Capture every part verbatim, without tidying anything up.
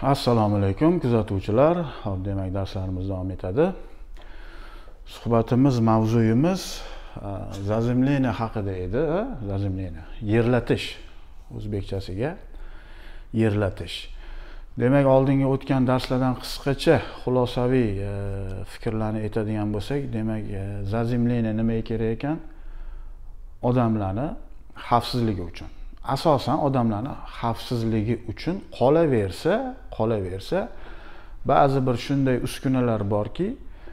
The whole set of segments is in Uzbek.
Assalomu alaykum kuzatuvchilar. Hop, demak darslarimiz davom etadi. Suhbatimiz, mavzuyimiz zazemleniya haqida edi. Zazemleniya, yerlatish, o'zbekchasiga yerlatish. Demak, oldingi o'tgan darslardan qisqacha xulosaviy fikrlarni aytadigan bo'lsak, demak, zazemleniya nimaga kerak ekan? Odamlarni xavfsizligi uchun. Asosan odamlarning xavfsizligi uchun qolaversa, qolaversa ba'zi bir shunday uskunalar borki,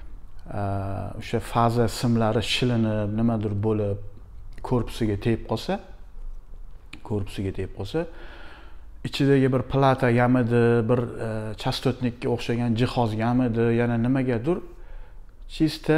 o'sha faza simlari shilinib, nimadir bo'lib, korpusiga tegib qolsa, korpusiga tegib qolsa, ichidagi bir plata gamidi, bir chastotnikka o'xshagan jihoz gamidi, yana nimagadir chista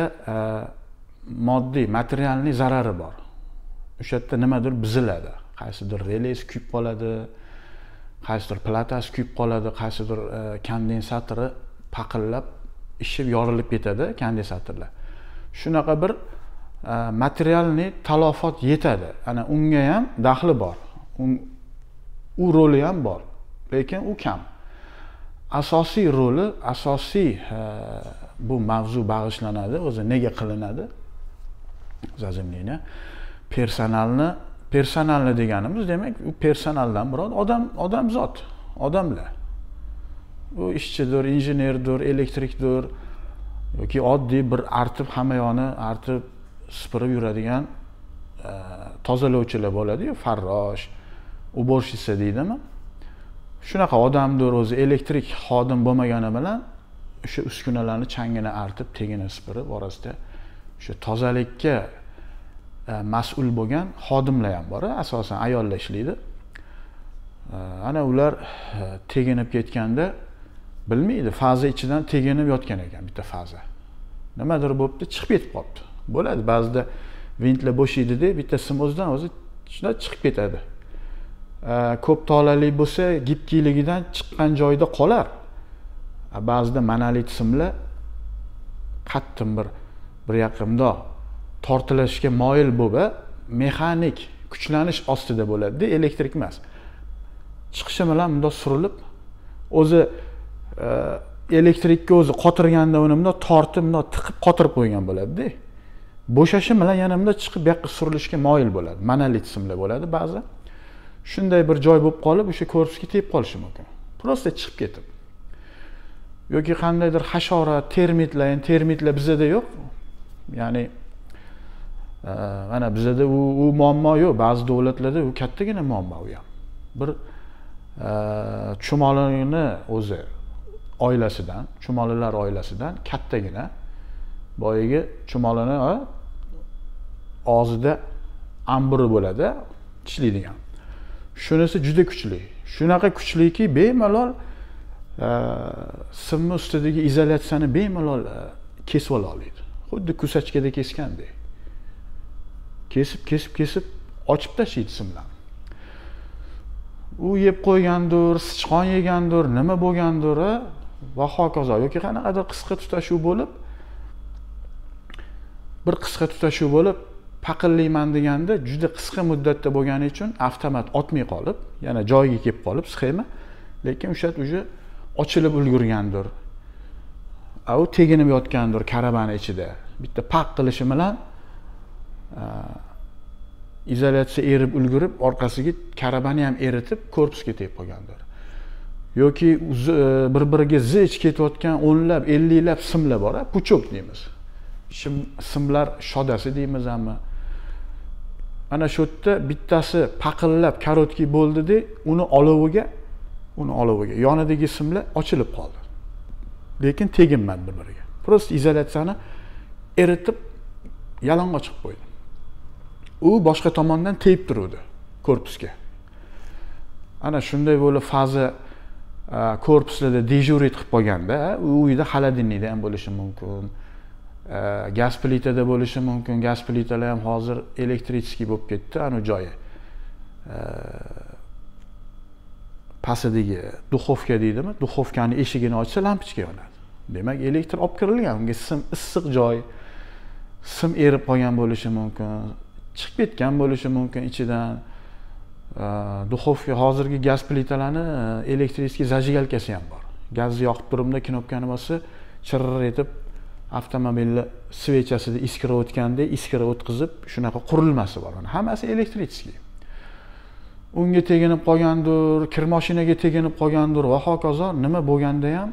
moddiy, materialniy zarari bor. O'sha yerda nimadir buziladi. Qaysidir relais kuyib qoladi, qaysidir platasi kuyib qoladi, qaysidir kondensatori paqillab, ishib yorilib ketadi kondensatorlar. Shunaqa bir materialniy talofot yetadi. Ana unga ham daxli bor. U roli ham bor, lekin u kam. Asosiy roli, asosiy bu mavzu bag'ishlanadi, o'zi nega qilinadi? Zazemleniya personalni Personalni deganimiz, demak, u personaldan murod odam, odamzod, odamlar. U ishchidir, injenerdir, elektrikdir yoki oddiy bir artib hamma yoni artib supurib yuradigan tozalovchilar bo'ladi-yu, farrosh, уборщица deydimi? Shunaqa odamdir, o'zi elektrik xodim bo'lmagani bilan o'sha uskunalarni changini artib, tegini supurib, orasida o'sha tozalikka mas'ul bo'lgan xodimlar ham bor, asosan ayollar ishlaydi. Ana ular teginib ketganda bilmaydi, faza ichidan teginib yotgan ekan bitta faza. Nimadir bo'libdi, chiqib ketib qolibdi. Bo'ladi, ba'zida vintlar bo'shaydi-da, bitta sim o'zidan o'zi shunday chiqib ketadi. Ko'p tolali bo'lsa, gibkiligidan chiqqan joyda qolar. Ba'zida monolit simlar qattiq bir bir yaqimda tortilishga moyil bo'lib, mexanik kuchlanish ostida bo'ladi-da, elektrik emas. Chiqishi bilan bundoq surilib, o'zi elektrikka o'zi qotirganda uni bundoq tortib, bundoq tiqib qotirib qo'ygan bo'ladi-da. Bo'shashi bilan yana bundoq chiqib bu yoqqa surilishga moyil bo'ladi. Monolit simlar bo'ladi ba'zi. Shunday bir joy bo'lib qolib, o'sha korpusga tegib qolishi mumkin. Prosta chiqib ketib. Yoki qandaydir hasharot, termitlar, endi termitlar bizda yo'q. Ya'ni mana bizda u u muammo yo'q, ba'zi davlatlarda u kattagina muammo u ham. Bir chumolini o'zi oilasidan, chumolilar oilasidan kattagina boyagi chumolini og'zida amburi bo'ladi, tishlaydigan. Shunisi juda kuchli. Shunaqa kuchliki, bemalol simni ustidagi izolyatsiyani bemalol kesib ola oladi. Xuddi kusachkada kesgandek. Kesib, kesib, kesib, ochib tashlaydi simlarni. U yeb qo'ygandir, sichqon yegandir, nima bo'lgandir va hokazo. Yoki qanaqadir qisqa tutashuv bo'lib, bir qisqa tutashuv bo'lib, paqillayman deganda juda qisqa muddatda bo'lgani uchun avtomat otmay qolib, yana joyiga kelib qolib, sxema, lekin o'sha uje ochilib ulgurgandir. U teginib yotgandir karabani ichida. Bitta paq qilishi bilan izolyatsiya erib ulgurib, orqasiga karabani ham eritib, korpusga tegib qolgandir. Yoki bir-biriga zich ketayotgan o'nlab, elliklab simlar bor, puchok deymiz. Shim simlar shodasi deymiz hamma. Ana shu yerda bittasi paqillab karotki bo'ldi-da, uni oloviga, uni oloviga yonidagi simlar ochilib qoldi. Lekin teginmadi bir-biriga. Prosta izolyatsiyani eritib yalang'och chiqib qo'ydi. U boshqa tomondan tegib turdi korpusga. Ana shunday bo'lib faza korpuslarda dejurit qilib qolganda, u uyda xolodilnikda ham bo'lishi mumkin. Gaz plitada bo'lishi mumkin. Gaz plitalar ham hozir elektriskiy bo'lib ketdi, ana joyi. Pastidagi duxovka deydimi? Duxovkani eshigini ochsa lampochka yonadi. Demak, elektr olib kirilgan, unga sim issiq joy, sim erib qolgan bo'lishi mumkin, chiqib ketgan bo'lishi mumkin ichidan. duxovka hozirgi gaz plitalarni elektrический zajigalkasi ham bor. Gazni yoqib turibdi, knopkani bossa, chirr etib avtomobilni svechasida iskira o'tganda iskira o'tkazib, shunaqa qurilmasi bor. Hammasi elektrический. Unga teginib qolgandir, kir mashinaga teginib qolgandir va hokazo nima bo'lganda ham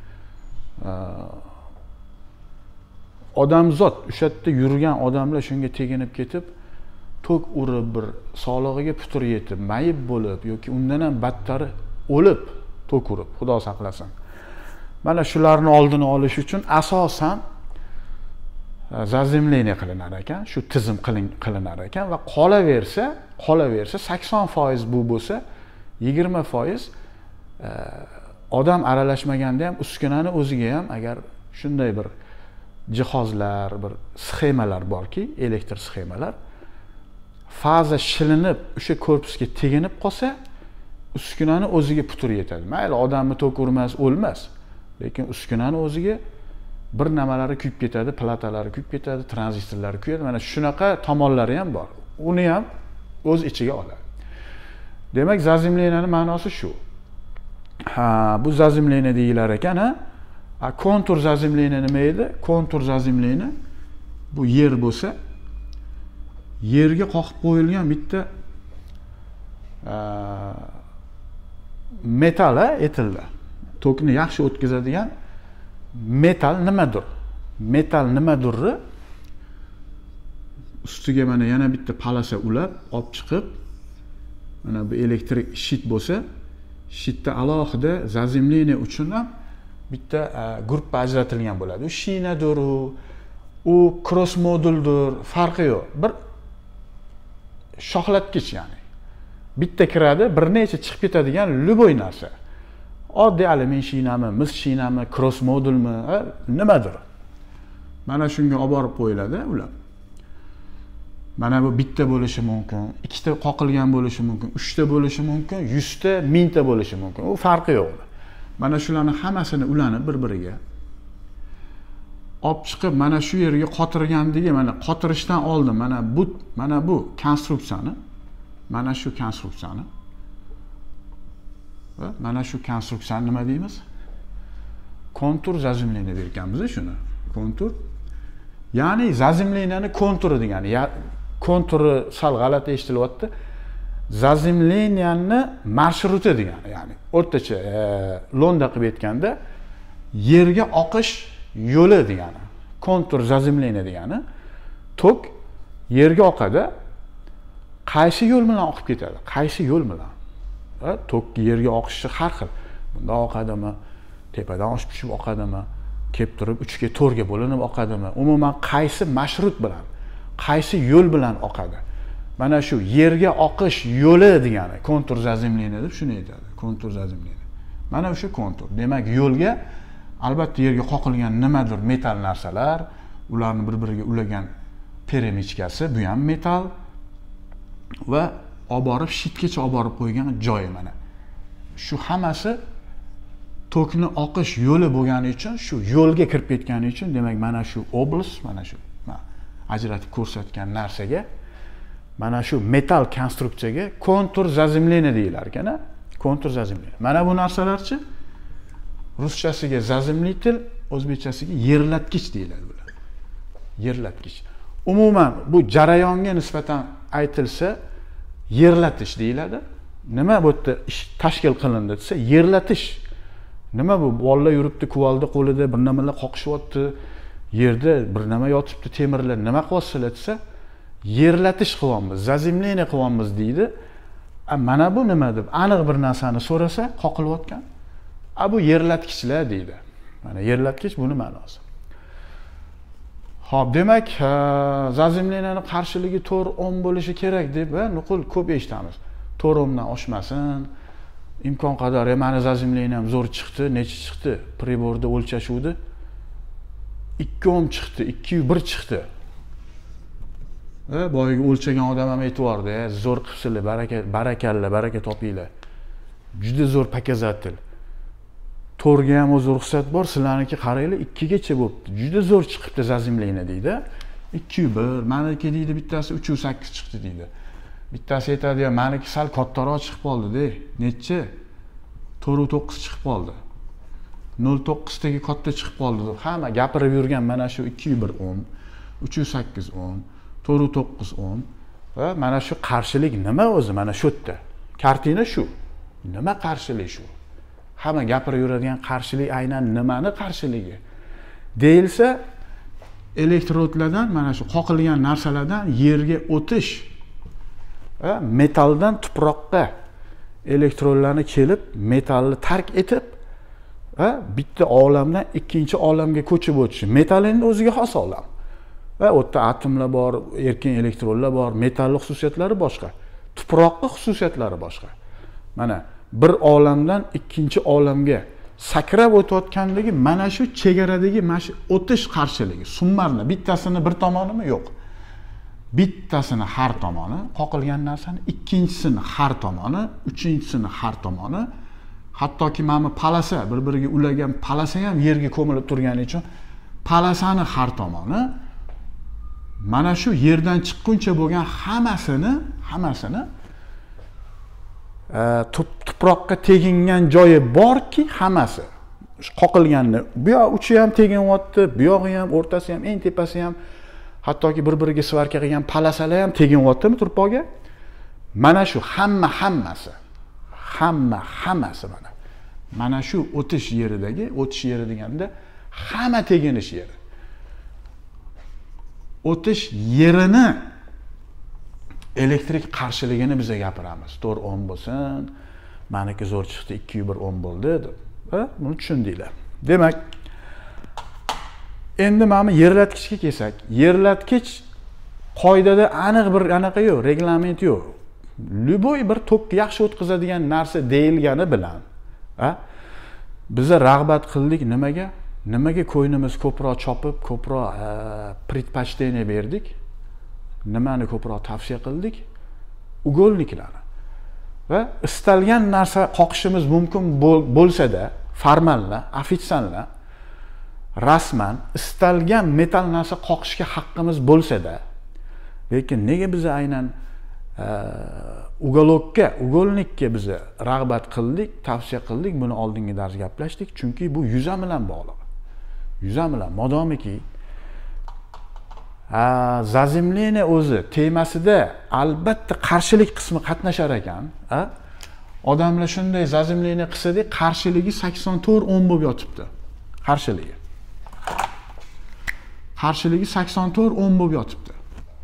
odamzod o'sha yerda yurgan odamlar shunga teginib ketib, tok urib, bir sog'lig'iga putur yetib, mayib bo'lib yoki undan ham battari o'lib, tok urib, Xudo saqlasin. Mana shularni oldini olish uchun asosan zazimleniya qilinar ekan, shu tizim qilinar ekan va qolaversa, qolaversa sakson foiz bu bo'lsa, yigirma foiz odam aralashmaganda ham uskunani o'ziga ham agar shunday bir jihozlar, bir sxemalar borki, elektr sxemalar faza shilinib, o'sha korpusga teginib qolsa, uskunani o'ziga putur yetadi. Mayli odamni tok urmas, o'lmas, lekin uskunani o'ziga bir nimalari kuyib ketadi, platalari kuyib ketadi, tranzistorlari kuyadi. Mana shunaqa tomonlari ham bor. Uni ham o'z ichiga oladi. Demak, zazimleniyaning ma'nosi shu. Ha, bu zazimleniya deyilar ekan, ha? A kontur zazimleniya nima edi? Kontur zazimleniya bu yer bo'lsa, yerga qoqib qo'yilgan bitta metal etildi. Tokni yaxshi o'tkazadigan metal nimadir? Metal nimadirni ustiga mana yana bitta palasa ulab, olib chiqib, mana bu elektrik shit bo'lsa, shitda alohida zazimleniya uchun ham bitta gruppa ajratilgan bo'ladi. U shinadir, u cross moduldir, farqi yo'q. Bir shoxlatgich, ya'ni bitta kiradi, bir necha chiqib ketadigan любой narsa. Oddiy alyumin shinami, mis shinami, cross modulmi, nimadir. Mana shunga olib borib qo'yiladi ular. Mana bu bitta bo'lishi mumkin, ikkita qoqilgan bo'lishi mumkin, uchta bo'lishi mumkin, yuzta, mingta bo'lishi mumkin. U farqi yo'q. Mana shularning hammasini ulanib bir-biriga olib chiqib, mana shu yerga qotirgandagi, mana qotirishdan oldin mana bu mana bu konstruksiyani, mana shu konstruksiyani va mana shu konstruksiyani nima deymiz? Kontur zazimleniya derkanmiz shuni. Kontur. Ya'ni zazimleniyani konturi degani. Ya konturi sal g'alati eshitilyapti. Zazimleniyani marsruti degani, ya'ni o'rtacha e, lo'nda qilib aytganda yerga oqish yo'li degani. Kontur zazimleniya degani tok yerga oqadi. Qaysi yo'l bilan oqib ketadi? Qaysi yo'l bilan? Va tok yerga oqishi har xil. Bunda oqadimi, tepadan oshib tushib oqadimi, kelib turib uchga to'rtga bo'linib oqadimi? Umuman qaysi marshrut bilan, qaysi yo'l bilan oqadi? Mana shu yerga oqish yo'li degani kontur zazimleniya deb shuni aytadi. Kontur zazimleniya. Mana o'sha kontur. Demak, yo'lga albatta yerga qoqilgan nimadir metal narsalar, ularni bir-biriga ulagan peremichkasi, bu ham metal va olib borib shitgacha olib borib qo'ygan joyi mana. Shu hammasi tokni oqish yo'li bo'lgani uchun, shu yo'lga kirib ketgani uchun, demak mana shu oblast, mana shu ajratib ko'rsatgan narsaga, mana shu metal konstruksiyaga kontur zazimleniya deyilar ekan, kontur zazimleniya. Mana bu narsalarchi ruschasiga zazimlitel, o'zbekchasiga yerlatgich deyiladi bular. Yerlatgich. Umuman bu jarayonga nisbatan aytilsa yerlatish deyiladi. Nima bu yerda ish tashkil qilindi desa, yerlatish. Nima bu? Bolalar yuribdi, kuvalda qo'lida bir nimalar qoqishyapti, yerda bir nima yotibdi, temirlar nima qilyapsizlar desa, yerlatish qilyapmiz, zazimleniya qilyapmiz deydi. Mana bu nima deb aniq bir narsani so'rasa, qoqilayotgan. A bu yerlatgichlar deydi. Mana yerlatgich buni ma'nosi. Xo'p, demak, zazimleniyaning qarshiligi to'rt ohm bo'lishi kerak deb nuqul ko'p eshitamiz. to'rt ohmdan oshmasin. Imkon qadar mana zazimleniyam zo'r chiqdi, necha chiqdi? Priborda o'lchashuvdi. ikki ohm chiqdi, ikki yuz bir chiqdi. Ha, boyagi o'lchagan odam ham aytvordi, zo'r qilibsizlar, baraka, barakalla, baraka topinglar. Juda zo'r показатель. to'rtga ham o'z ruxsat bor, sizlarniki qaranglar, ikki gacha bo'pti. Juda zo'r chiqibdi zazimleniya deydi. ikki yuz bir, meniki deydi bittasi uch yuz sakkiz chiqdi deydi. Bittasi aytadi, "Meniki sal kattaroq chiqib qoldi-da. Necha? to'rt to'qqiz chiqib qoldi. nol to'qqiz dagi katta chiqib qoldi" deb hamma gapirib yurgan mana shu ikki yuz bir ohm, uch yuz sakkiz ohm, to'rt to'qqiz ohm va mana shu qarshilik nima o'zi? Mana shu yerda. Kartina shu. Nima qarshilik shu? Hamma gapirib yuradigan qarshilik aynan nimani qarshiligi? Deyilsa, elektrodlardan mana shu qoqilgan narsalardan yerga o'tish, metaldan tuproqqa elektronlarni kelib, metalni tark etib, bitta olamdan ikkinchi olamga ko'chib o'tishi. Metal endi o'ziga xos olam. Va u yerda atomlar bor, erkin elektronlar bor, metalli xususiyatlari boshqa, tuproqning xususiyatlari boshqa. Mana bir olamdan ikkinchi olamga sakrab o'tayotganligi mana shu chegaradagi mana shu o'tish qarshiligi. Summarni bittasini bir tomonimi yo'q. Bittasini har tomoni, qoqilgan narsani ikkinchisini har tomoni, uchinchisini har tomoni, hattoki mana palasa bir-biriga ulagan palasa ham yerga ko'milib turgani uchun palasani har tomoni mana shu yerdan chiqquncha bo'lgan hammasini, hammasini tuproqqa tegingan joyi borki, hammasi qoqilganni. Bu yoq uchi ham teginyapti, bu yog'i ham, o'rtasi ham, eng tepasi ham, hattoki bir-biriga svarka qilgan palasalar ham teginyaptimi tuproqqa? Mana shu hamma hammasi, hamma hammasi mana. Mana shu o'tish yeridagi, o'tish yeri deganda hamma teginish yeri. O'tish yerini elektrik qarshiligini biz gapiramiz. to'rt ohm bo'lsin, meniki zo'r chiqdi, ikki yuz bir ohm bo'ldi deb. Ha, buni tushundinglar. Demak, endi mana yerlatgichga kelsak, yerlatgich qoidada aniq bir anaqa yo'q, reglament yo'q. Любой bir tokka yaxshi o'tkazadigan narsa deyilgani bilan, ha? Biz rag'bat qildik nimaga? Nimaga ko'ynimiz ko'proq chopib, ko'proq предпочтение berdik? Nimani ko'proq tavsiya qildik? Ugolniklarni. Va istalgan narsa qoqishimiz mumkin bo'lsa-da, formallar, ofitsiallar rasman istalgan metal narsa qoqishga haqqimiz bo'lsa-da, lekin nega biz aynan ugolokka, ugolnikka biz rag'bat qildik, tavsiya qildik, buni oldingi dars gaplashdik, chunki bu yuzam bilan bog'liq. Yuzam bilan modomiki zazimleniya o'zi temasida albatta qarshilik qismi qatnashar ekan, ha? Odamlar shunday zazimleniya qilsa-da, qarshiligi sakson to'rt ohm bo'lib yotibdi. Qarshiligi. Qarshiligi sakson to'rt ohm bo'lib yotibdi.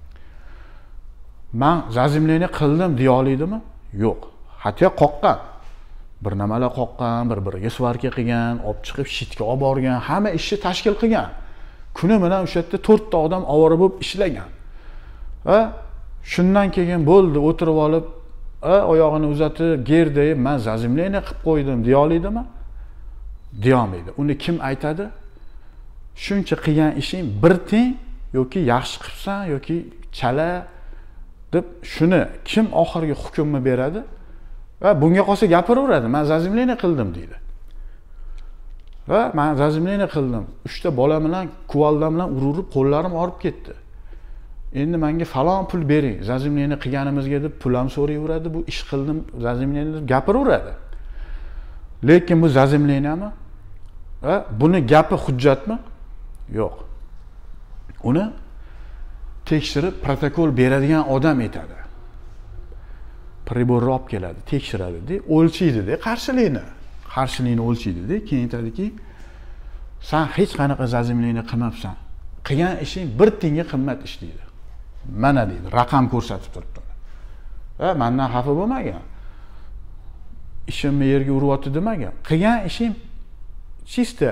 Men zazimleniya qildim deya olaydimi? Yo'q. Hatto qoqqan. Bir nimalar qoqqan, bir-biriga svarka qilgan, olib chiqib shitga olib borgan, hamma ishni tashkil qilgan. Kuni bilan o'sha yerda to'rtta odam ovora bo'lib ishlagan. Va shundan keyin bo'ldi, o'tirib olib, oyog'ini uzatib, gerdayib, men zazimleniya qilib qo'ydim deya olaydimi? Deya olmaydi. Uni kim aytadi? Shuncha qilgan ishing bir teng yoki yaxshi qilibsan yoki chala deb shuni kim oxirgi hukmni beradi? Va bunga qolsa gapiraveradi, men zazimleniya qildim deydi. Va men zazimleniya qildim. uchta bola bilan, kuvaldan bilan ururib qo'llarim og'rib ketdi. Endi menga falon pul bering, zazimleniya qilganimizga deb pul ham so'rayveradi, bu ish qildim, zazimleniya deb gapiraveradi. Lekin bu zazimleniyami? Va buni gapi hujjatmi? Yo'q. Uni tekshirib protokol beradigan odam aytadi. Priborni olib keladi, tekshiradi-da, o'lchaydi-da qarshilikni. Qarshilikni o'lchaydi-da, keyin aytadiki, "Sen hech qanaqa zazimleniya qilmabsan. Qilgan ishing bir tiyinga qimmat ish" deydi. Mana deydi, raqam ko'rsatib turibdi. Va mendan xafa bo'lmagan. Ishimni yerga uryapti demagan. Qilgan ishim chista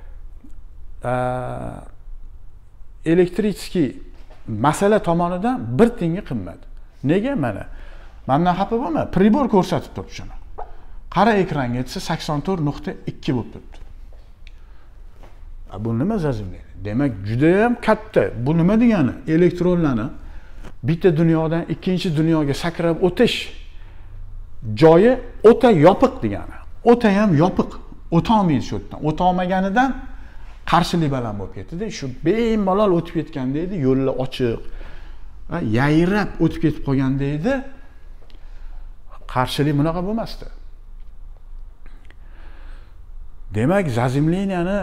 elektriskiy masala tomonidan bir tiyinga qimmat. Nega mana? Mendan xafa bo'lma, pribor ko'rsatib turibdi shuni. Qara ekranga etsa sakson to'rt nuqta ikki bo'lib turibdi. Bu nima zazimleniya? Demak, juda ham katta. Bu nima degani? Elektronlarni bitta dunyodan ikkinchi dunyoga sakrab o'tish joyi o'ta yopiq degani. O'ta ham yopiq. O'ta olmaydi shu yerdan. O'ta olmaganidan qarshilik baland bo'lib ketdi-da. Shu bemalol o'tib ketganda edi, yo'llar ochiq, yayrab o'tib ketib qolganda edi. Qarshilik bunaqa bo'lmasdi. Demak, zazimleniyani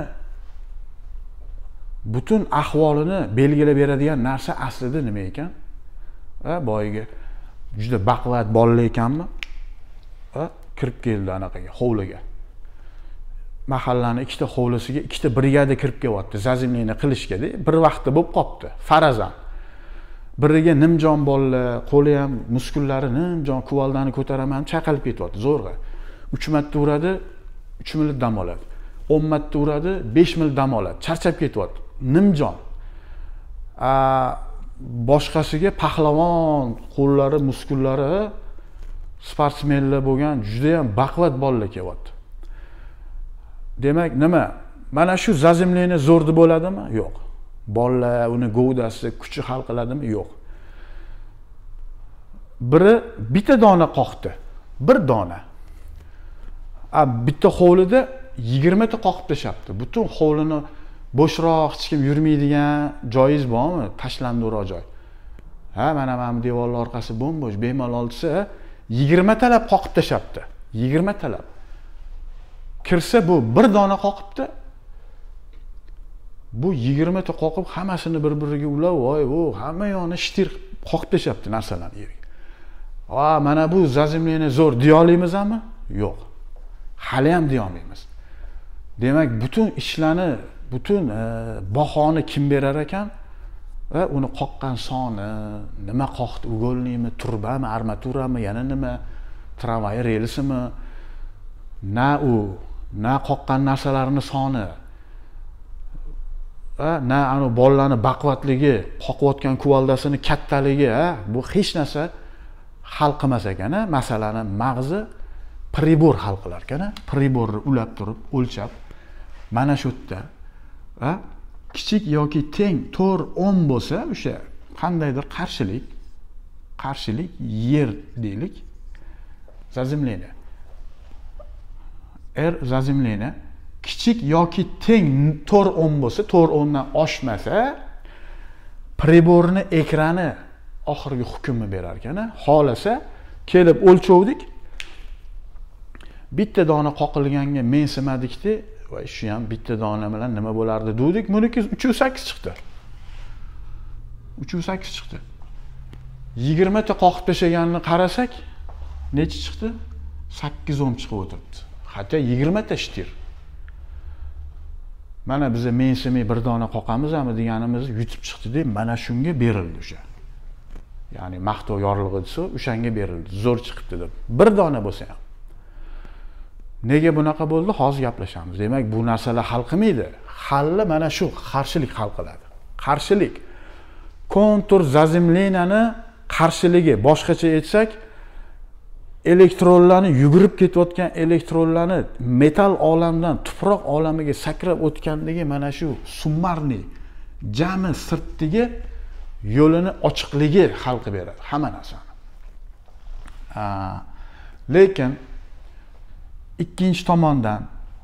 butun ahvolini belgilab beradigan narsa aslida nima ekan? Ha, boyiga juda baquvvat bolalar ekanmi? Ha, kirib keldi anaqaga, hovliga. Mahallani ikkita hovlisiga ikkita brigada kirib kelyapti, zazimleniya qilishga-da, bir vaqtda bo'lib qopti. Farazan. Biriga nimjon bolalar, qo'li ham, muskullari nimjon, kuvaldani ko'taraman, chaqalib ketyapti zo'rg'a. uch marta uradi, uch minut dam oladi. o'n marta uradi, besh minut dam oladi. Charchab ketyapti. Nimjon. A boshqasiga pahlavon, qo'llari, muskullari sportsmenlar bo'lgan, juda ham baquvvat bolalar kelyapti. Demak, nima? Mana shu zazimleniya zo'r deb bo'ladimi? Yo'q. Bolalar uni govdasi, kuchi hal qiladimi? Yo'q. Biri bitta dona qoqdi. Bir dona. A bitta hovlida yigirma ta qoqib tashabdi. Butun hovlini bo'shroq, hech kim yurmaydigan joyiz bormi? Tashlandiroq joy. Ha, mana mana bu devorlar orqasi bo'm-bo'sh, bemalol desa, yigirma talab qoqib tashabdi. yigirma talab. Kirsa bu bir dona qoqibdi. Bu yigirma ta qoqib hammasini bir-biriga ulab, voy, o, hamma yo'ni shtir qoqib tashabdi narsalarni yerga. Va mana bu zazimleniya zo'r deya olamizmi? Yo'q. Hali ham deya olmaymiz. Demak, butun ishlarni, butun e, bahoni kim berar ekan? Va uni qoqqan soni, nima qoqdi, ugolnimi, turbami, armaturami, yana nima, tramvay relsimi, na u, na qoqqan narsalarning soni, va na anu bolalarni baquvvatligi, qoqayotgan kuvaldasini kattaligi, ha, bu hech narsa hal qilmas ekan, masalani mag'zi pribor hal qilar ekan, priborni ulab turib, o'lchab, mana shu yerda, ha, kichik yoki teng to'rt o'n bo'lsa, o'sha qandaydir qarshilik, qarshilik yer deylik, zazimleniya. Er zazimleniya kichik yoki teng to'rt o'n bo'lsa, to'rt o'ndan oshmasa, priborni ekrani oxirgi hukmni berar ekan. Xolasa kelib o'lchovdik. Bitta dona qoqilganga mensimadikdi, va shu ham bitta dona bilan nima bo'lardi dedik. Buniki uch yuz sakkiz chiqdi. uch yuz sakkiz chiqdi. yigirma ta qoqib tashaganini qarasak, necha chiqdi? sakkiz o'n chiqib o'tiribdi. Hatto yigirma ta shtir. Mana biza mensimay bir dona qoqamizmi deganimiz yutib chiqdi deb, mana shunga berildi o'sha. Ya'ni maqtov yorlig'i desa, o'shanga berildi. Zo'r chiqibdi deb. Bir dona bo'lsa ham. Nega bunaqa bo'ldi? Hozir gaplashamiz. Demak, bu narsalar hal qilmaydi. Halli mana shu qarshilik hal qiladi. Qarshilik. Kontur zazimleniyani qarshiligi, boshqacha aytsak, elektronlarni yugurib ketayotgan elektronlarni metal olamdan tuproq olamiga sakrab o'tganligi mana shu summarniy jami sirtdagi yo'lini ochiqligi hal qilib beradi hamma narsani. Lekin ikkinchi tomondan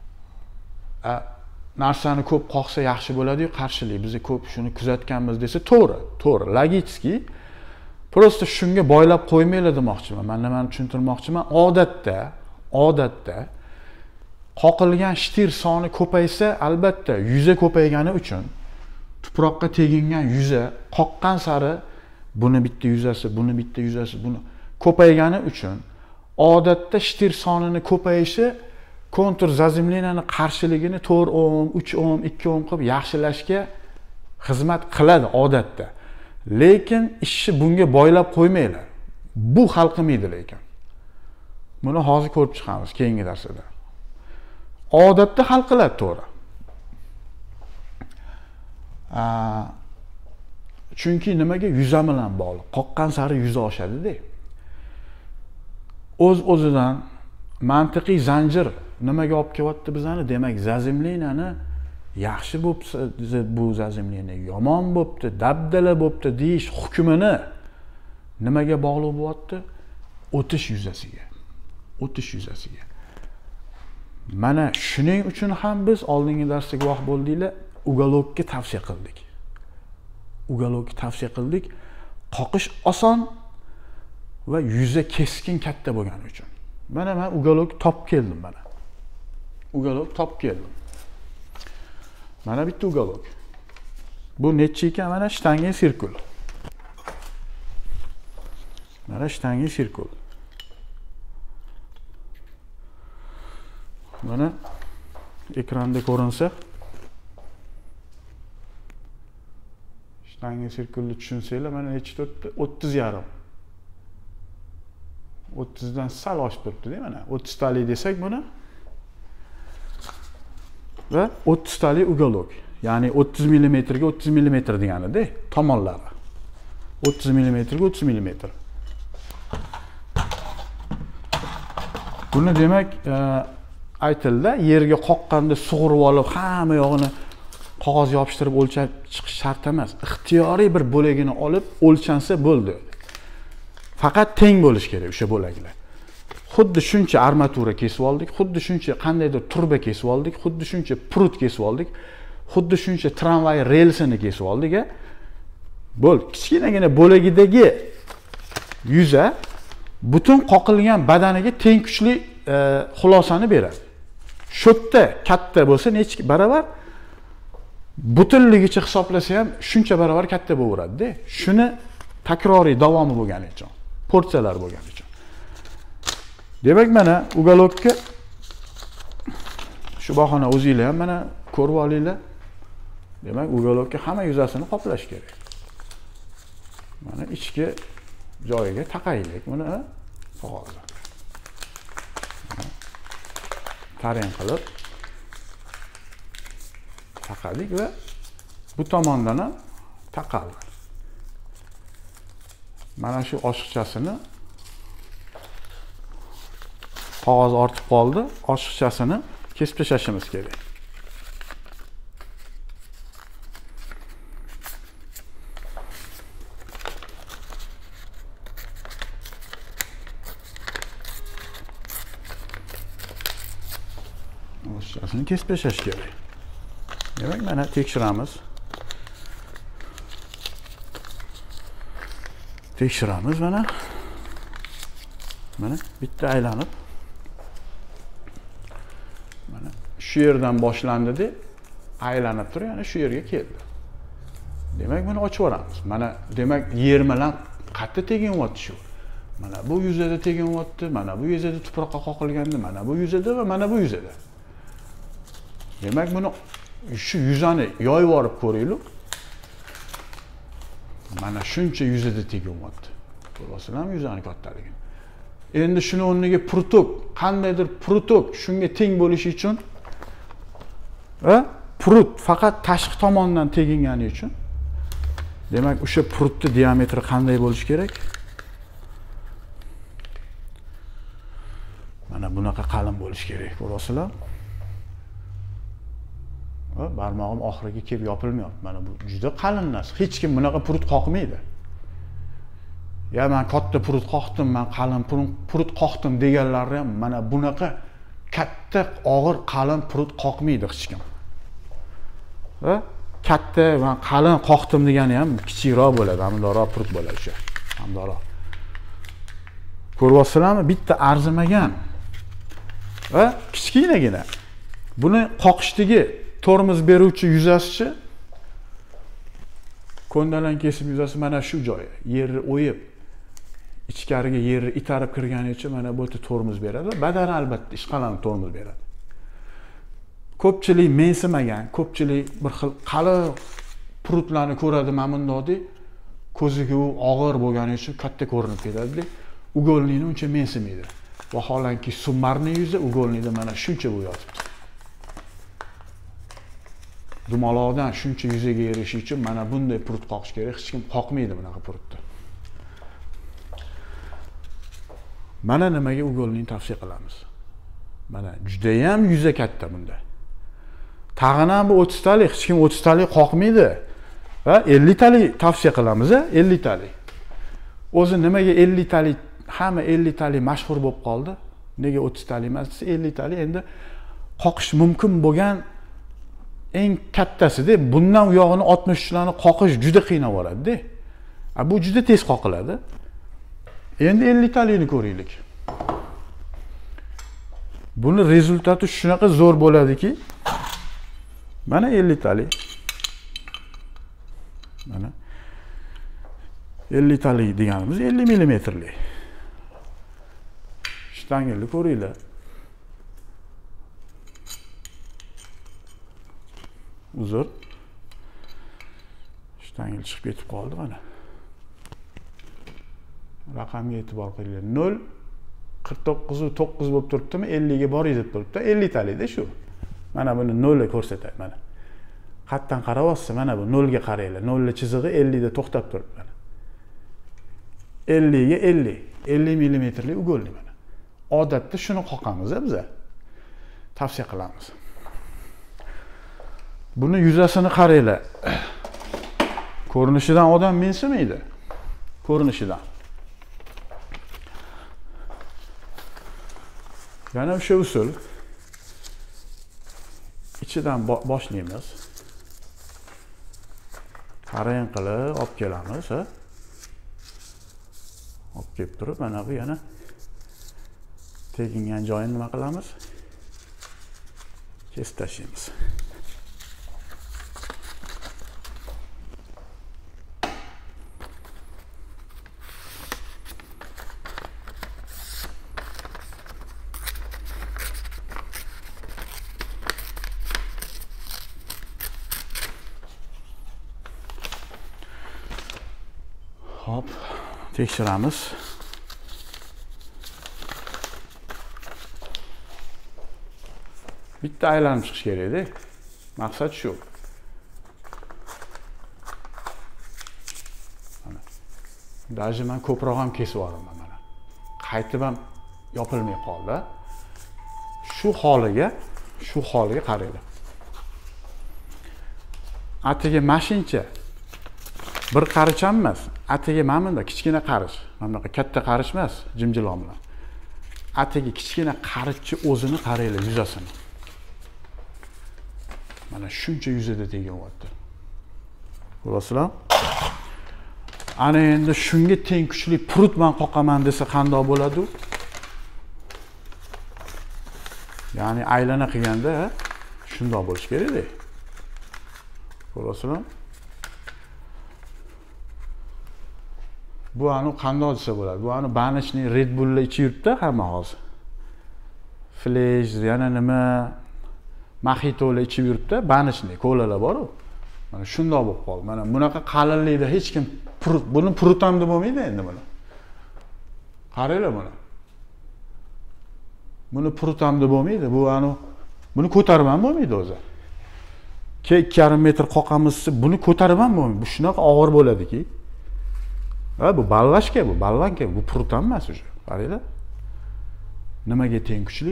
narsani ko'p qoqsa yaxshi bo'ladi-yu, qarshilik biz ko'p shuni kuzatganmiz desa, to'g'ri, to'g'ri, logiki. Prosta shunga boylab qo'ymaylar demoqchiman. Men nimani tushuntirmoqchiman? Odatda, odatda qoqilgan shtir soni ko'paysa, albatta yuza ko'paygani uchun tuproqqa tegingan yuza qoqqan sari buni bitta yuzasi, buni bitta yuzasi, buni ko'paygani uchun odatda shtir sonini ko'payishi kontur zazimleniyani qarshiligini to'rt ohm, uch ohm, ikki ohm qilib yaxshilashga xizmat qiladi odatda. Lekin ishni bunga boylab qo'ymaylar. Bu hal qilmaydi lekin. Buni hozir ko'rib chiqamiz keyingi darsda. Odatda hal qiladi to'g'ri. Chunki nimaga yuza bilan bog'liq. Qoqqan sari yuza oshadi-da. O'z-o'zidan mantiqiy zanjir nimaga olib kelyapti bizani? Demak, zazimleniyani yaxshi bo'pti, bu zazimleniya yomon bo'pti, dabdala bo'pti deyish hukmini nimaga bog'liq bo'lyapti? O'tish yuzasiga. O'tish yuzasiga. Mana shuning uchun ham biz oldingi darsda guvoh bo'ldinglar, ugalokka tavsiya qildik. Ugalokka tavsiya qildik. Qoqish oson va yuzi keskin katta bo'lgani uchun. Mana men uголок top keldim mana. Uголок top keldim. Mana bitta uголок. Bu necha ekan? Mana shtangi sirkul. Mana shtangi sirkul. Mana ekranda ko'rinsa, shtangi sirkulni tushunsanglar, mana necha turibdi? o'ttiz yarim. o'ttiz dan sal oshib turibdi-da mana. o'ttiz talik desak buni. Va o'ttiz talik uголок. Ya'ni o'ttiz millimetr ga o'ttiz millimetr degani-da, tomonlari. o'ttiz millimetr ga o'ttiz millimetr. Buni demak, aytildi, yerga qoqqanda sug'urib olib, hamma yog'ini qog'oz yopishtirib o'lchab chiqish shart emas. Ixtiyoriy bir bo'lagini olib o'lchansa bo'ldi. Faqat teng bo'lish kerak o'sha bo'laklar. Xuddi shuncha armatura kesib oldik, xuddi shuncha qandaydir turba kesib oldik, xuddi shuncha prut kesib oldik, xuddi shuncha tramvay relsini kesib oldik. Bo'l, kichkinagina bo'lagidagi yuza butun qoqilgan badaniga teng kuchli e, xulosani beradi. Shotda katta bo'lsa necha barobar butunligicha hisoblasa ham shuncha barobar katta bo'laveradi-da. Shuni takroriy davomi bo'lgani uchun, porsiyalar bo'lgani uchun. Demak, mana uголокka shu bahona o'zingizlar ham mana ko'rib olinglar. Demak, uголокka hamma yuzasini qoplash kerak. Mana ichki joyiga taqaylik buni qog'ozni. Tarang qilib taqadik va bu tomondan ham taqaldi. Mana shu oshiqchasini qog'oz ortib qoldi, oshiqchasini kesib tashlashimiz kerak. Oshiqchasini kesib tashlash kerak. Demak, mana tekshiramiz. Tekshiramiz mana. Mana bitta aylanib. Mana shu yerdan boshlandi-da, aylanib turib, yana shu yerga keldi. Demak, buni ochib yuboramiz. Mana demak, yer bilan qattiq teginyapti shu. Mana bu yuzada teginyapti, mana bu yuzada tuproqqa qoqilgandi, mana bu yuzada va mana bu yuzada. Demak, buni shu yuzani yoyib olib ko'ringlar. Mana shuncha yuzada teginyapti. Ko'rasizlarmi yuzani kattaligini? Endi shuni o'rniga prutok, qandaydir prutok shunga teng bo'lishi uchun va prut faqat tashqi tomondan tegingani uchun, demak, o'sha prutning diametri qanday bo'lishi kerak? Mana bunaqa qalin bo'lishi kerak, ko'rasizlar? Va barmog'im oxiriga kelib yopilmayapti. Mana bu juda qalin narsa. Hech kim bunaqa prut qoqmaydi. Ya men katta prut qoqdim, men qalin prut qoqdim deganlar ham mana bunaqa katta, og'ir, qalin prut qoqmaydi hech kim. Va katta va qalin qoqdim degani ham kichikroq bo'ladi, hamdoroq prut bo'ladi o'sha. Hamdoroq. Ko'ryapsizlarmi? Bitta arzimagan va kichkinagina. Buni qoqishdagi tormoz beruvchi yuzasi, ko'ndalang kesib yuzasi mana shu joyi, yerni o'yib, ichkariga yerni itarib kirgani uchun mana bu yerda tormoz beradi. Badani albatta ishqalanib tormoz beradi. Ko'pchilik mensimagan, ko'pchilik bir xil qalin prutlarni ko'radi mana bunday, ko'ziga u og'ir bo'lgani uchun katta ko'rinib ketadi. Ugolnikni uncha mensimaydi. Vaholanki sumarning yuzi ugolnikda mana shuncha bo'lyapti. Dumaloqdan shuncha yuzaga erishish uchun mana bunday prut qoqish kerak. Hech kim qoqmaydi bunaqa prutni. Mana nimaga ugolnikni tavsiya qilamiz. Mana juda ham yuza katta bunda. Tag'in ham bu o'ttiz talik, hech kim o'ttiz talik qoqmaydi. Va ellik talik tavsiya qilamiz, ellik talik. O'zi nimaga ellik talik, hamma ellik talik mashhur bo'lib qoldi? Nega o'ttiz talik emas desa, ellik talik endi qoqish mumkin bo'lgan eng kattasida. Bundan u yog'ini oltmish uchlarni qoqish juda qiynab yuboradi-da. Bu juda tez qoqiladi. Endi ellik talikni ko'raylik. Buni rezultati shunaqa zo'r bo'ladiki, mana ellik talik. Mana ellik talik deganimiz ellik millimetrlik. Shtangilni ko'ringlar. Uzun. Shtangil chiqib ketib qoldi mana. Raqamga e'tibor qilinglar. nol qirq to'qqiz to'qqiz bo'lib turibdimi? ellik ga boring deb turibdi. ellik talikda shu. Mana buni nol ga ko'rsatadi mana. Qatdan qarayapsiz, mana bu nol ga qaranglar. nol li chizig'i ellik da to'xtab turibdi mana. ellik ga ellik, ellik millimetrlik ugolli mana. Odatda shuni qoqamiz biz. Tavsiya qilamiz. Buni yuzasini qaranglar. Ko'rinishidan odam mensimaydi. Ko'rinishidan. Yana o'sha usul. Ichidan boshlaymiz. Qarang qilib olib kelamiz, ha? Olib kelib turib, mana bu yana tegingan joyini nima qilamiz? Kesib tashlaymiz. Hop, tekshiramiz. Bitta aylanib chiqish kerak-da. Maqsad shu. Mana. Даже men ko'proq ham kesib olaman mana. Qaytib ham yopilmay qoldi. Shu holiga, shu holiga qaranglar. Atiga mashincha bir qarich ham emas. Atiga mana bunda kichkina qarich. Mana bunaqa katta qarich emas, jimjilom bilan. Atiga kichkina qarichni o'zini qaranglar yuzasini. Mana shuncha yuzada teganyapti. Ko'rasizlar? Ana endi shunga teng kuchli purut men qoqaman desa qanday bo'ladi? Ya'ni aylana qilganda shunday bo'lish kerak-da. Ko'rasizlar? Bu anu qanday desa bo'ladi? Bu anu banishning Red Bull'la ichi yuribdi hamma hozir. Flash, yana nima Mojito'lar ichib yuribdi, banishning kolalar bor-ku. Mana shunday bo'lib qoldi. Mana bunaqa qalinlikda hech kim purut, buni purut ham deb bo'lmaydi endi buni. Qaranglar buni. Buni purut ham deb bo'lmaydi. Bu anu buni ko'tarib ham bo'lmaydi o'zi. ikki yarim metr qoqamiz, buni ko'tarib ham bo'lmaydi. Bu shunaqa og'ir bo'ladiki. Ha, bu balvashka, bu balvanka, bu purut ham emas o'sha. Qaranglar. Nimaga teng kuchli?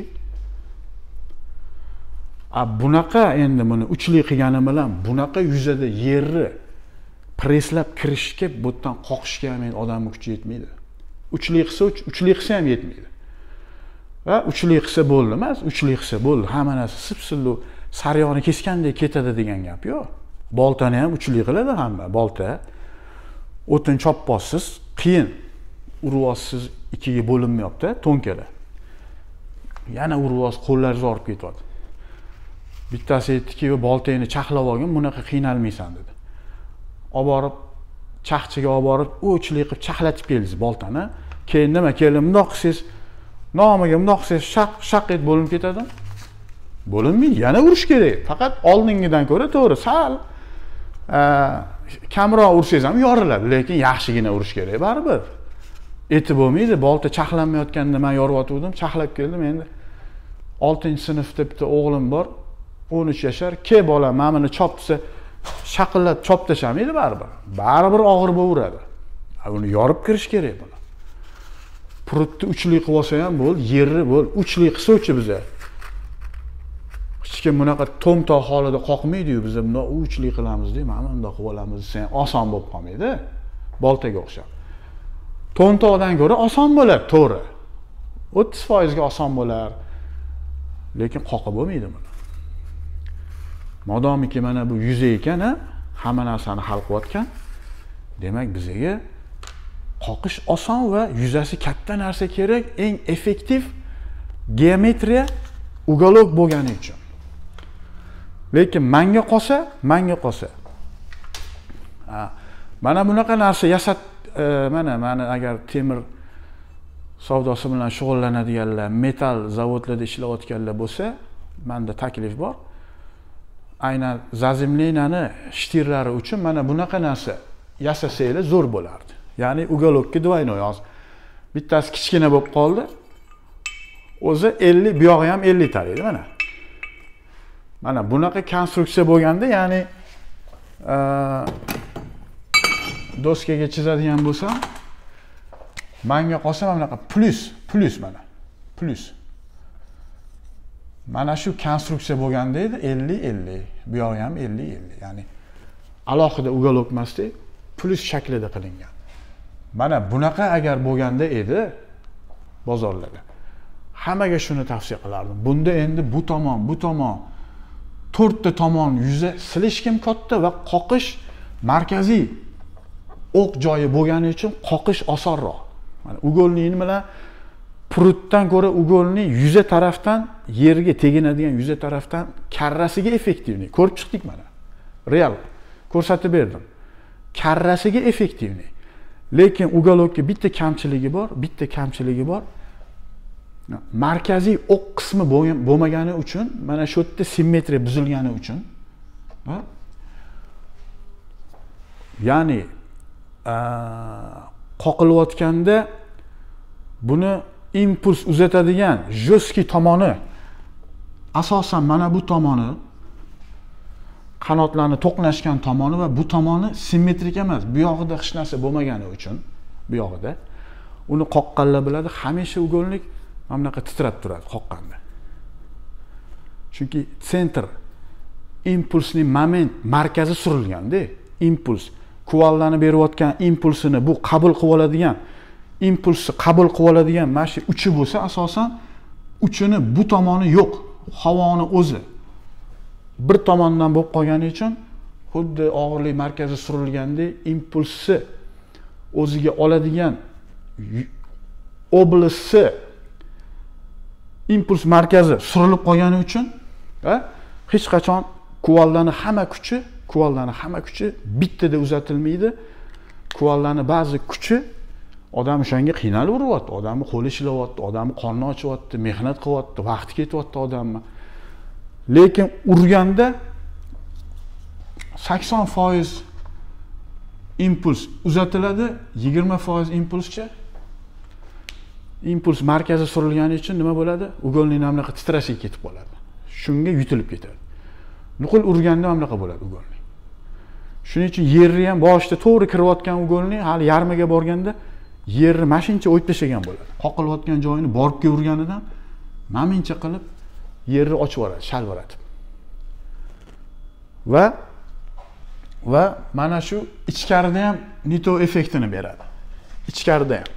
A bunaqa endi buni uchli qilgani bilan bunaqa yuzada yerni preslab kirishga, bu yerdan qoqishga ham odamning kuchi yetmaydi. Uchli qilsa, uchli qilsa ham yetmaydi. Va uchli qilsa bo'ldi emas, uchli qilsa bo'ldi. Hamma narsa sip-sillu saryoni kesgandek ketadi degan gap yo'q. Boltani ham uchli qiladi hamma, bolta. O'tin chopbossiz, qiyin. Urvossiz ikkiga bo'linmayapti, to'nkalar. Yana urvos qo'llaringiz og'rib ketyapti. Bittasi aytdiki, boltangni chaqlab olgin, bunaqa qiynalmaysan dedi. Olib borib, chaqchiga olib borib, o'chli qilib chaqlatib keldiz boltani. Keyin nima keldi, bundoq qilsangiz, nomiga bundoq qilsangiz shaq shaq et bo'linib ketadi. Bo'linmaydi, yana urish kerak. Faqat oldingidan ko'ra to'g'ri, sal kamroq ursangiz ham yoriladi, lekin yaxshigina urish kerak baribir. Eti bo'lmaydi, bolta chaqlanmayotganda men yoriyotgandim, chaqlab keldim endi. oltinchi sinfda bitta o'g'lim bor. o'n uch yashar, ke bola mana buni chop desa, shaqillab chop tashamaydi baribir. Baribir og'ir bo'laveradi. Uni yorib kirish kerak buni. Purutni uchli qilib olsa ham bo'l, yerni bo'l, uchli qilsa-chi biza. Hech kim bunaqa to'mtoq holida qoqmaydi-yu, biza bundoq uchli qilamiz deb, mana bundoq qilib olamiz desa, oson bo'lib qolmaydi. Boltaga o'xshab. To'ntoqdan ko'ra oson bo'ladi, to'g'ri. o'ttiz foiz ga oson bo'lar. Lekin qoqib bo'lmaydi buni. Modomiki mana bu yuzi ekan, hamma narsani hal qilayotgan, demak bizga qoqish oson va yuzasi katta narsa kerak, eng effektiv geometriya uголок bo'lgani uchun. Lekin menga qolsa, menga qolsa. Ha, mana bunaqa narsa yasat mana mana agar temir savdosi bilan shug'ullanadiganlar, metal zavodlarda ishlayotganlar bo'lsa, menda taklif bor. Aynan zazimleniyani shtirlari uchun mana bunaqa narsa yasasanglar zo'r bo'lardi. Ya'ni uголокка двойной hozir. Bittasi kichkina bo'lib qoldi. O'zi ellik, bu yog'i ham ellik taraydi mana. Mana bunaqa konstruksiya bo'lganda, ya'ni doskaga chizadigan bo'lsam, menga qolsa mana bunaqa plus, plus mana. Plus. Mana shu konstruksiya bo'lganda edi ellik ellik, bu yog'i ham ellik ellik. Ya'ni alohida uголок emasdi, plus shaklida qilingan. Mana bunaqa agar bo'lganda edi bozorlarda, hammaga shuni tavsiya qilardim. Bunda endi bu tomon, bu tomon, to'rtta tomon yuzi silishkim katta va qoqish markaziy o'q joyi bo'lgani uchun qoqish osonroq. Mana uголник bilan prutdan ko'ra uголник yuza tarafdan yerga teginadigan yuza tarafdan karrasiga effektivni. Ko'rib chiqdik mana. Real ko'rsatib berdim. Karrasiga effektivni. Lekin uголокka bitta kamchiligi bor, bitta kamchiligi bor. Markaziy o'q qismi bo'lmagani uchun, mana shu yerda simmetriya buzilgani uchun, ha? Ya'ni qoqilayotganda buni impuls uzatadigan jo'ski tomoni asosan mana bu tomoni, qanotlarni to'qnashgan tomoni va bu tomoni simmetrik emas. Bu yog'ida hech narsa bo'lmagani uchun, bu yog'ida uni qoqqanlar biladi, hamisha uголник mana bunaqa titrab turadi qoqqanda. Chunki sentr impulsning moment markazi surilganda, impuls kuvallarni berayotgan impulsini bu qabul qilib oladigan, impulsni qabul qilib oladigan mana shu uchi bo'lsa, asosan uchini bu tomoni yo'q, havoni o'zi bir tomondan bo'lib qolgani uchun xuddi og'irlik markazi surilganda impulsni o'ziga oladigan oblastsi impuls markazi surilib qolgani uchun, ha, hech qachon kuvallarning hamma kuchi, kuvallarning hamma kuchi bittada uzatilmaydi. Kuvallarning ba'zi kuchi odam o'shanga qiynalib uryapti, odamning qo'li ishlayapti, odamning qorni ochyapti, mehnat qilyapti, vaqti ketyapti odamni. Lekin urganda sakson foiz impuls uzatiladi, yigirma foiz impulscha impuls markazi surilgani uchun nima bo'ladi? Uголник namlaqa titrashga ketib qoladi. Shunga yutilib ketadi. Nuqul urganda ham bunaqa bo'ladi uголник. Shuning uchun yerni ham boshida to'g'ri kirayotgan uголник hali yarmiga borganda yerni mashincha o'yib tashlagan bo'ladi. Qoqilayotgan joyini borib urganidan mamincha qilib yerni ochib yuboradi, shalviratib. Va va mana shu ichkarida ham nito effektini beradi. Ichkarida ham.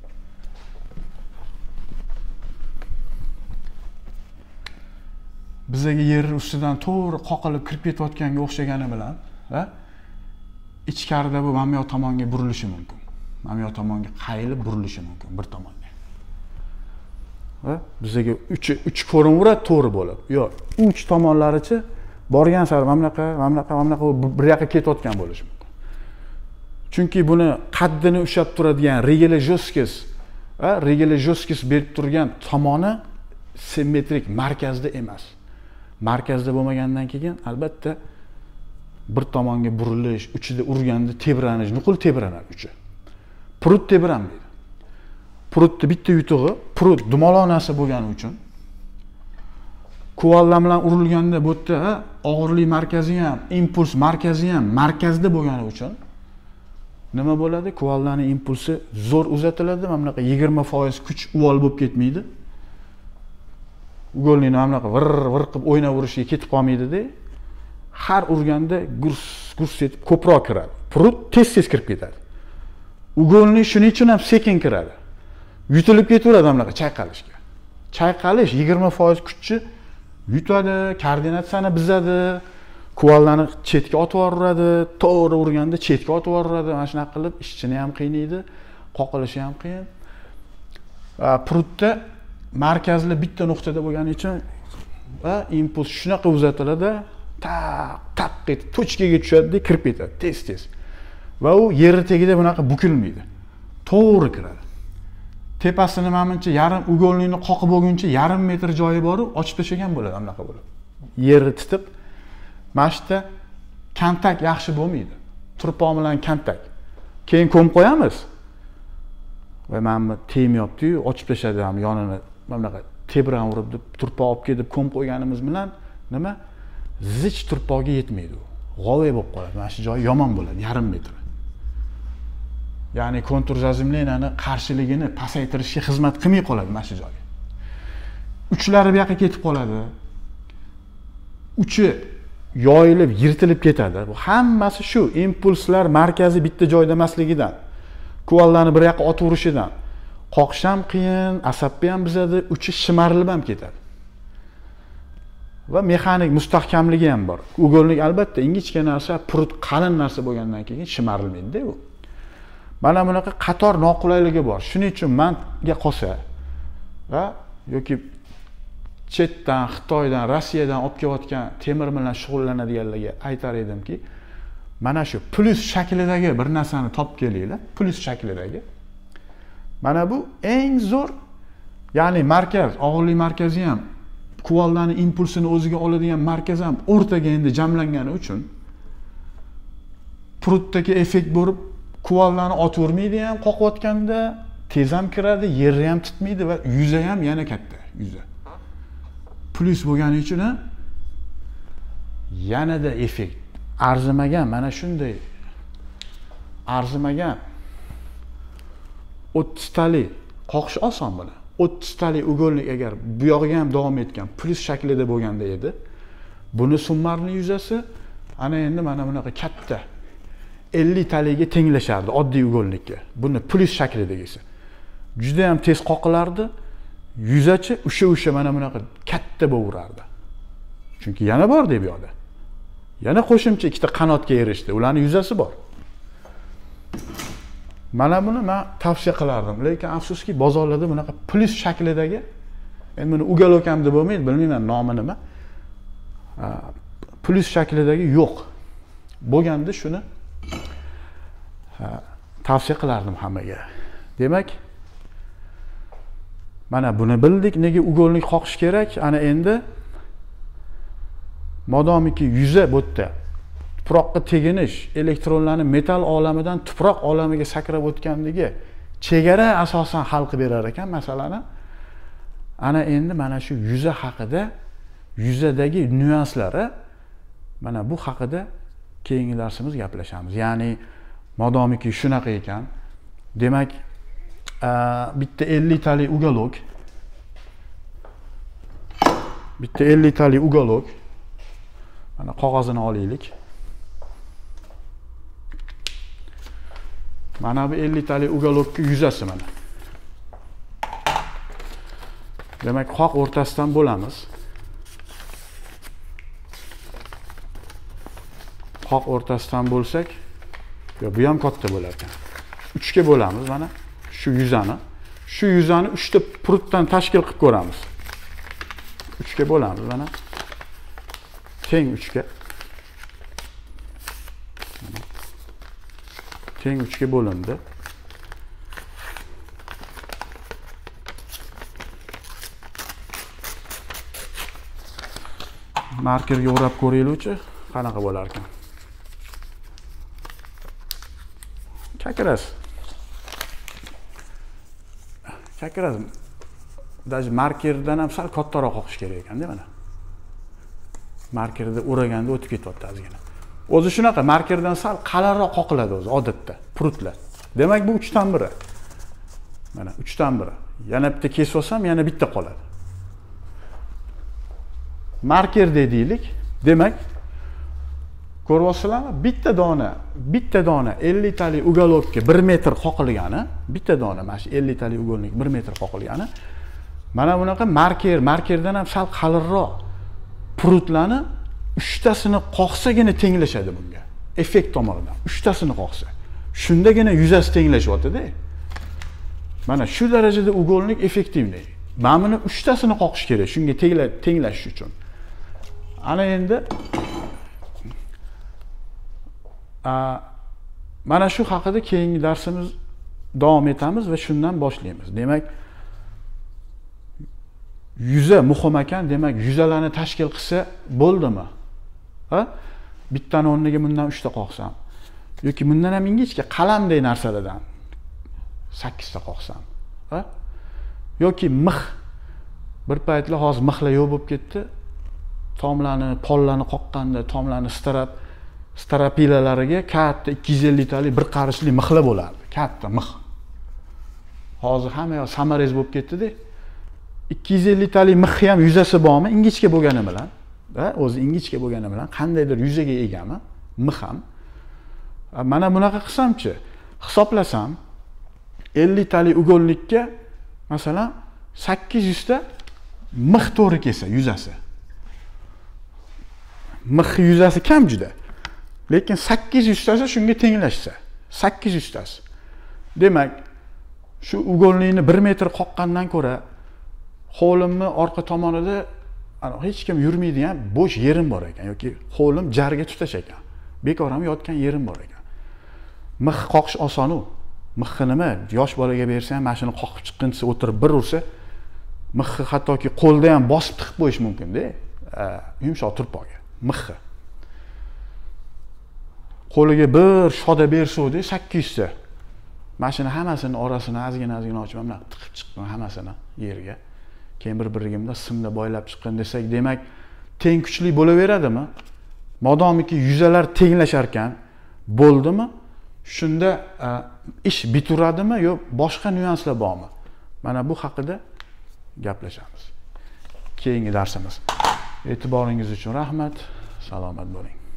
Bizaga yer ustidan to'g'ri qoqilib kirib ketayotganga o'xshagani bilan, va ichkarida bu mana bu tomonga burilishi mumkin. Mana bu tomonga qayilib burilishi mumkin bir tomonga. Va bizaga uch uch ko'rinaveradi to'g'ri bo'lib. Yo'q, uch tomonlarichi borgan sari mana bunaqa, mana bunaqa, mana bunaqa bir yoqqa ketayotgan bo'lishi mumkin. Chunki buni qaddini ushlab turadigan regele joskis, va regele joskis berib turgan tomoni simmetrik markazda emas. Markazda bo'lmagandan keyin albatta bir tomonga burilish, uchida urganda tebranish, nuqul tebranadi uchi. Prut tebranmaydi. Prutni bitta yutug'i, prut dumaloq narsa bo'lgani uchun kuvallar bilan urilganda bu yerda og'irlik markazi ham, impuls markazi ham markazda bo'lgani uchun nima bo'ladi? Kuvallarning impulsi zo'r uzatiladi, mana bunaqa yigirma foiz kuch uvol bo'lib ketmaydi. uголникni mana bunaqa vir vir qilib o'ynayverishga ketib qolmaydi-da. Har urganda gurs gurs etib ko'proq kiradi. Prut tez-tez kirib ketadi. uголник shuning uchun ham sekin kiradi. Yutilib ketaveradi mana bunaqa chayqalishga. Chayqalish yigirma foiz kuchni yutadi, koordinatsiyani buzadi, kuvallarni chetga otib yuboradi, to'g'ri urganda chetga otib yuboradi. Mana shunaqa qilib ishchini ham qiynaydi, qoqilishi ham qiyin. Prutda markazli bitta nuqtada bo'lgani uchun va impuls shunaqa uzatiladi, taq taq etib tochkaga tushadi, kirib ketadi tez-tez. Va u yer tagida bunaqa bukilmaydi. To'g'ri kiradi. Tepasini menimcha yarim uголnikni qoqib bo'lguncha yarim metr joyi bor, ochib tashlagan bo'ladi, anaqa bo'ladi. Yerni titib, mashta kantak yaxshi bo'lmaydi. Turpoq bilan kantak. Keyin ko'mib qo'yamiz. Va menga tegmayapti-yu, ochib tashladim ham yonini, bunaqa tebran urib deb turpoq olib kelib ko'mib qo'yganimiz bilan nima? Zich turpoqga yetmaydi u. G'ovay bo'lib qoladi. Mana shu joyi yomon bo'ladi, yarim metr. Ya'ni kontur zazimleniyani qarshiligini pasaytirishga xizmat qilmay qoladi mana shu joyga. Uchlari bu yoqqa ketib qoladi. Uchi yoyilib, yirtilib ketadi. Bu hammasi shu impulslar markazi bitta joyda emasligidan, kuvallarni bir yoqqa otib urishidan. Qoqish ham qiyin, asabni ham buzadi, uchi shimarilib ham ketadi. Va mexanik mustahkamligi ham bor. Uголник albatta ingichka narsa, prut qalin narsa bo'lgandan keyin shimarilmaydi-da u. Mana bunaqa qator noqulayligi bor. Shuning uchun menga qolsa va yoki chetdan, Xitoydan, Rossiyadan olib kelayotgan temir bilan shug'ullanadiganlarga aytar edimki, mana shu plus shaklidagi bir narsani topib kelinglar, plus shaklidagi. Mana bu eng zo'r, ya'ni markaz, og'irlik markazi ham, kuvallarning impulsini o'ziga oladigan markaz ham o'rtaga endi jamlangani uchun prutdagi effekt bo'lib, kuvallarni otvermaydi ham, qoqayotganda tez ham kiradi, yerni ham titmaydi va yuzi ham yana katta, yuzi. Plus bo'lgani uchun yanada effekt arzimagan, mana shunday arzimagan o'ttiz tali qoqish oson bo'la. o'ttiz tali uголник agar bu yog'iga ham davom etgan plus shaklida bo'lganda edi, buni summarni yuzasi ana endi mana bunaqa katta ellik taliga tenglashardi oddiy uголникka. Buni plus shaklidagisi. Juda ham tez qoqilardi. Yuzachi o'sha-o'sha mana bunaqa katta bo'lardi. Chunki yana bor deb yo'da. Yana qo'shimcha ikkita qanotga erishdi. Ularning yuzasi bor. Mana buni men tavsiya qilardim. Lekin afsuski bozorlarda bunaqa plus shaklidagi, endi buni uголок ham deb bo'lmaydi, bilmayman nomi nima. Plus shaklidagi yo'q. Bo'lganda shuni tavsiya qilardim hammaga. Demak, mana buni bildik, nega uголник qoqish kerak. Ana endi modomiki yuza bu yerda tuproqqa teginish, elektronlarni metal olamidan tuproq olamiga sakrab o'tganligi chegara asosan hal qilib berar ekan masalani. Ana endi mana shu yuza haqida, yuzadagi nyuanslari mana bu haqida keyingi darsimiz gaplashamiz. Ya'ni modomiki shunaqa ekan, demak bitta ellik tali uголок, bitta ellik tali uголок, mana qog'ozini olaylik. Mana bu ellik tali uголокning yuzasi mana. Demak, qoq o'rtasidan bo'lamiz. Qoq o'rtasidan bo'lsak, yo bu ham katta bo'lar ekan. uchga bo'lamiz mana shu yuzani. Shu yuzani uchta prutdan tashkil qilib ko'ramiz. uchga bo'lamiz mana. Teng uchga. Teng uchga bo'lindi. Markerga o'rab ko'ringlar-chi, qanaqa bo'lar ekan. Chakiras. Chakiras. Даже markerdan ham sal kattaroq qoqish kerak ekan-da mana. Markerda o'raganda o'tib ketyapti ozgina. O'zi shunaqa markerdan sal qalinroq qoqiladi o'zi odatda prutlar. Demak bu uch dan biri. Mana uch dan biri. Yana bitta kesib olsam, yana bitta qoladi. Marker deylik. Demak, ko'ryapsizlarmi? Bitta dona, bitta dona ellik tali uголокка bir metr qoqilgani, bitta dona mana shu ellik tali uголник bir metr qoqilgani. Mana bunaqa marker, markerdan ham sal qalinroq prutlarni uchtasini qoqsagina tenglashadi bunga. Effekt tomonidan uchtasini qoqsa. Shundagina yuzasi tenglashyapti-da. Mana shu darajada ugolnik effektivniy. Mana buni uchtasini qoqish kerak, shunga tenglash uchun. Ana endi mana shu haqida keyingi darsimiz davom etamiz va shundan boshlaymiz. Demak, yuza muhim ekan, demak, yuzalarni tashkil qilsa bo'ldimi? Ha? Bittani o'rniga bundan uchta qoqsam yoki bundan ham ingichka qalamdek narsalardan sakkizta qoqsam, ha? Yoki mix. Bir paytlar hozir mixlar yo'q bo'lib ketdi. Tomlarni, pollarni qoqqanda, tomlarni starap starapilalariga katta ikki yuz ellik talik bir qarishli mixlar bo'lardi. Katta mix. Hozir hamma yoq samarez bo'lib ketdi-da. ikki yuz ellik talik mix ham yuzasi bormi? Ingichka bo'lgani bilan, ha, o'zi ingichka bo'lgani bilan qandaydir yuzaga egami? Mix ham. Mana bunaqa qilsam-chi, hisoblasam ellik talik ugollikka masalan sakkiz yuz ta mix to'g'ri kelsa yuzasi. Mix yuzasi kam juda. Lekin sakkiz yuz tasi shunga tenglashsa, sakkiz yuz tasi. Demak, shu ugollikni bir metr qoqqandan ko'ra qo'limni orqa tomonida hech kim yurmaydigan bo'sh yerim bor ekan yoki qo'lim jarga tutash ekan. Bekor ham yotgan yerim bor ekan. Mix qoqish oson u. Mixni nima? Yosh bolaga bersa ham mashina qoqib chiqqincha o'tirib bir ursa, mixni hattoki qo'lda ham bosib tiqib qo'yish mumkin-da. Yumshoq turpoqga. Mixni. Qo'liga bir shoda bersa-da sakkiz yuz ta. Mashina hammasini orasini ozgina-ozgina ochib, mana tiqib chiqqan hammasini yerga. Keyin bir-birigimda simda boylab chiqqan desak, demak, teng kuchli bo'laveradimi? Modomiki yuzalar tenglashar ekan, bo'ldimi? Shunda ish bituradimi yo boshqa nyuanslar bormi? Mana bu haqida gaplashamiz. Keyingi darsimiz. E'tiboringiz uchun rahmat. Salomat bo'ling.